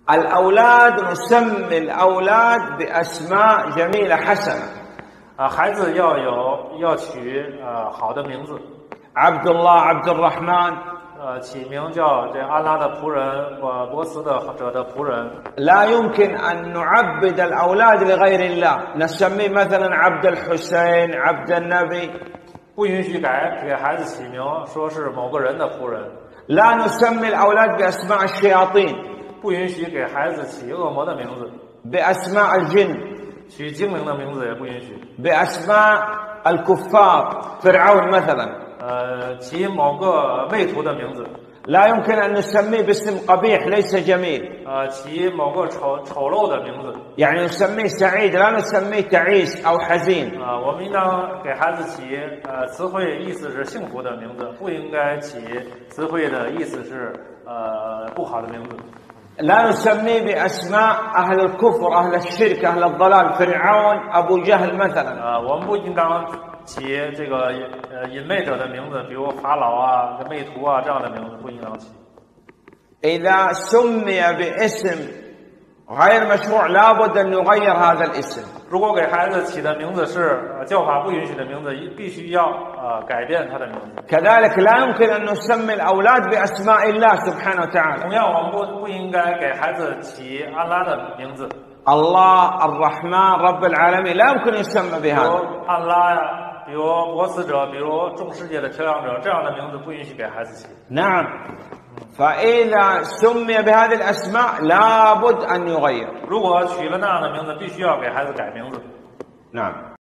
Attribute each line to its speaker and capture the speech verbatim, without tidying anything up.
Speaker 1: الأولاد نسمي الأولاد بأسماء جميلة حسنة.
Speaker 2: 啊，孩子要有要取呃好的名字。
Speaker 1: عبد الله عبد الرحمن
Speaker 2: 呃，起名叫这安拉的仆人，呃，波斯的者的仆人。
Speaker 1: لا يمكن أن نعبد الأولاد لغير الله نسميه مثلا عبد الحسين عبد النبي.
Speaker 2: 不允许改给孩子起名说是某个人的仆人。
Speaker 1: لا نسمي الأولاد بأسماء الشياطين.
Speaker 2: 不允许给孩子起恶魔的名字。
Speaker 1: بأسماء الجن.
Speaker 2: 取精灵的名字也不允许。
Speaker 1: بأسماء الكفار فرعون مثلا.
Speaker 2: 呃，起某个魅徒的名字。
Speaker 1: لا يمكن أن نسميه باسم قبيح ليس جميل.
Speaker 2: 呃，起某个丑丑陋的名字。
Speaker 1: يعني نسميه سعيد لا نسميه تعيس أو حزين.
Speaker 2: 啊、呃，我们应当给孩子起呃词汇意思是幸福的名字，不应该起词汇的意思是呃不好的名字。
Speaker 1: لا نسميه بأسماء أهل الكفر أهل الشرك أهل الضلال فرعون أبو جهل مثلا.
Speaker 2: 呃，我们不应当起这个呃隐魅者的名字，比如法老啊、魅徒啊这样的名字不应当起。
Speaker 1: إذا سمي باسم غير مشروع لابد أن يغير هذا الاسم.
Speaker 2: 如果给孩子起的名字是教法不允许的名字，必须要呃改变他的名字。
Speaker 1: كذلك لا يمكن أن نسمي الأولاد بأسماء الله سبحانه وتعالى.
Speaker 2: 同样，我们不不应该给孩子起安拉的名字。
Speaker 1: الله الرحمن رب العالمين لا يمكن يسمى
Speaker 2: 比
Speaker 1: بهذا.
Speaker 2: 如安拉呀，比如波斯者，比如众世界的调养者，这样的名字不允许给孩子起。
Speaker 1: نعم. فإذا سمي بهذه الأسماء لابد أن يغير.
Speaker 2: 如果取了那样的名字，必须要给孩子改名字。
Speaker 1: نعم.